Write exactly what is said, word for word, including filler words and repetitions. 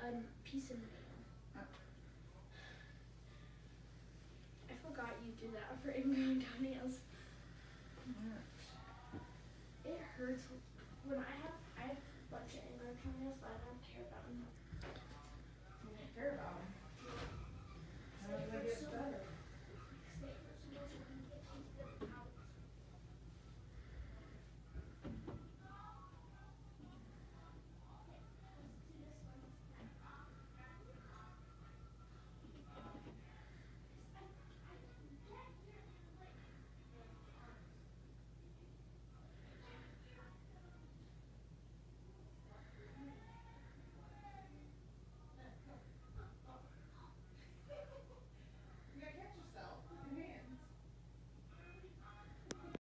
a piece of nail. I forgot you do that for ingoing down